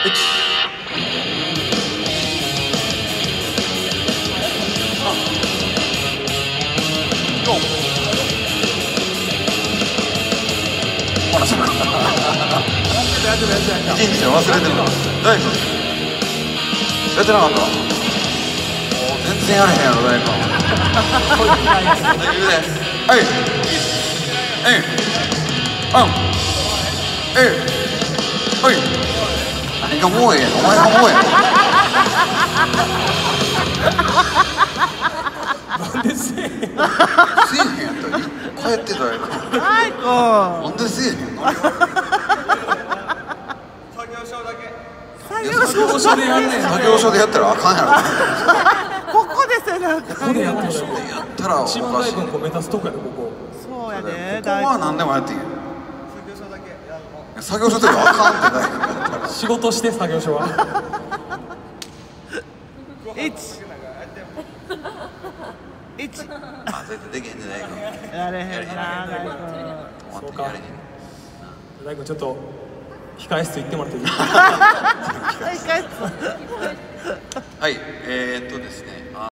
ほら、それ。一日忘れてるの。大君。やってなかった。もう全然やれへんやろ、大君。はい。はい。何がもうええやん、お前がもうええやん。 なんでせえへん。 せえへんやったら帰ってたやん。なんでせえへんの。 作業所でやんねん。 作業所でやったらあかんやろ。 ここでせなあかん。 ここでやってる。 やったらおかしい。 一番大根こう目指すとこやで、ここ。 そうやで。 ここは何でもやっていい。作業所ではあかんって大君。 仕事して作業所は。 1 あ、絶対できへんね、大君。 やれへんな、大君。 そうか。大君ちょっと控え室行ってもらっていい？ はい、帰った。 はい、ですね。